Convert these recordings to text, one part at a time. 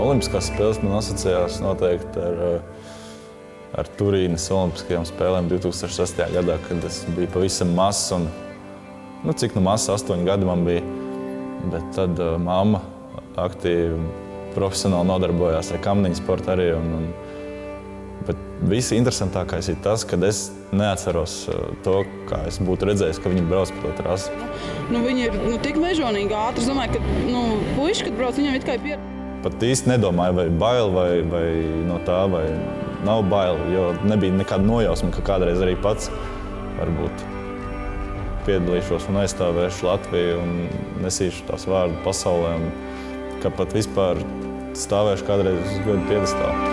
Olimpiskās spēles man asociējās noteikti ar Turīnas Olimpiskajām spēlēm 2006. gadā, kad es biju pavisam mazs. Cik mazs, 8 gadi man bija. Bet tad mamma aktīvi, profesionāli nodarbojās ar kamniņu sportu arī. Bet visinteresantākais ir tas, ka es neatceros to, kā es būtu redzējis, ka viņi brauc pa to trasi. Viņi ir tik mežonīgi ātri. Es domāju, ka puiši, kad brauc, viņam it kā ir pieredze. Pat īsti nedomāju, vai bail, vai no tā, vai nav bail, jo nebija nekāda nojausma, ka kādreiz arī pats varbūt piedalīšos un aizstāvēšu Latviju un nesīšu tās vārdu pasaulē, un ka pat vispār stāvēšu kādreiz uz godu piedestālu.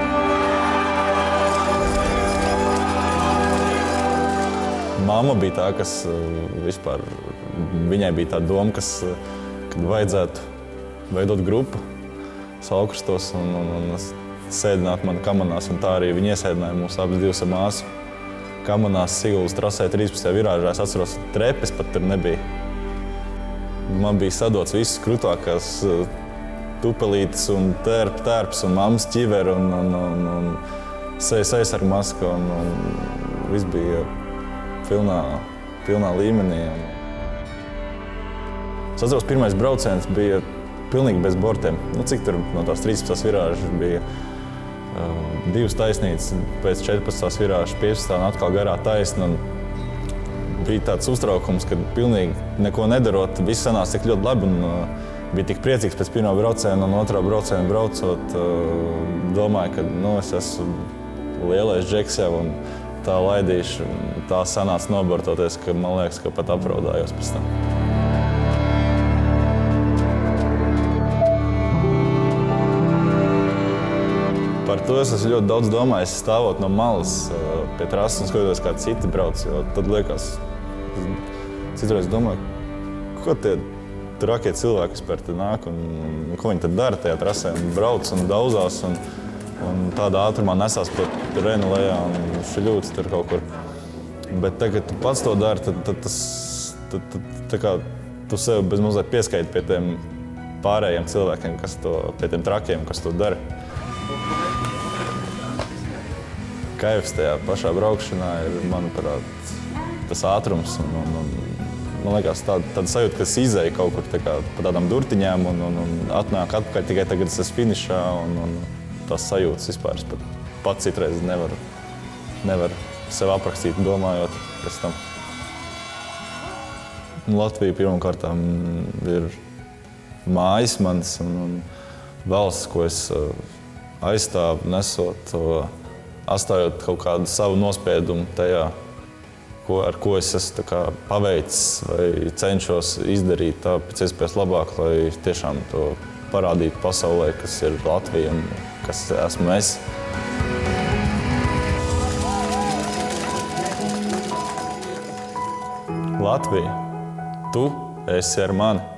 Mamma bija tā, kas vispār, viņai bija tā doma, kad vajadzētu veidot grupu Salkrastos un sēdināt mani kamanās, un tā arī viņi iesēdināja mūs abas divas ar māsu. Kamanās Siguldas trasē 13. virāžā, es atceros, trepes pat tur nebija. Man bija sadots visas krutākās tupelītes un tērps un mammas ķiveri un sejas ar masku un viss bija pilnā līmenī. Es atceros, pirmais brauciens bija pilnīgi bez bortiem. Cik tur no tās 13. virāžas bija divas taisnītes, pēc 14. virāžas 15. un atkal garā taisna. Bija tāds uztraukums, ka pilnīgi neko nedarot, viss sanāca tik ļoti labi un bija tik priecīgs pēc pirmā brauciena un otrā brauciena braucot. Domāju, ka es esmu lielais džeks jau un tā laidīšu. Tā sanāca nobortoties, ka man liekas, ka pat apraudājos pēc tam. Par to es esmu ļoti daudz domājis, stāvot no malas pie trases un skatoties, kā citi brauc. Tad liekas, citreiz domāju, ko tie trakie cilvēki vispār te nāk un ko viņi tad dara tajā trasē. Brauc un daudzās un tādā ātrumā nesās pa Renu lejā un šļūts tur kaut kur. Bet tagad, kad tu pats to dari, tad tu sev bez mazliet pieskaiti pie tiem pārējiem cilvēkiem, pie tiem trakiem, kas to dara. Kaifs tajā pašā braukšanā ir, manuprāt, tas ātrums. Man liekas, tāda sajūta, ka es izēju kaut kur pa tādām durtiņām un atnāku atpakaļ tikai tagad, es esmu finišā. Tās sajūtas vispār es pat citreiz nevaru sev aprakstīt, domājot pēc tam. Latvija pirmkārtām ir mājas manis un valsts, ko es aizstāvu, nesot to, atstājot kaut kādu savu nospiedumu tajā, ar ko es esmu paveicis vai cenšos izdarīt tā pēc iespējas labāk, lai tiešām to parādītu pasaulē, kas ir Latvija un kas esmu es. Latvija, tu esi ar mani.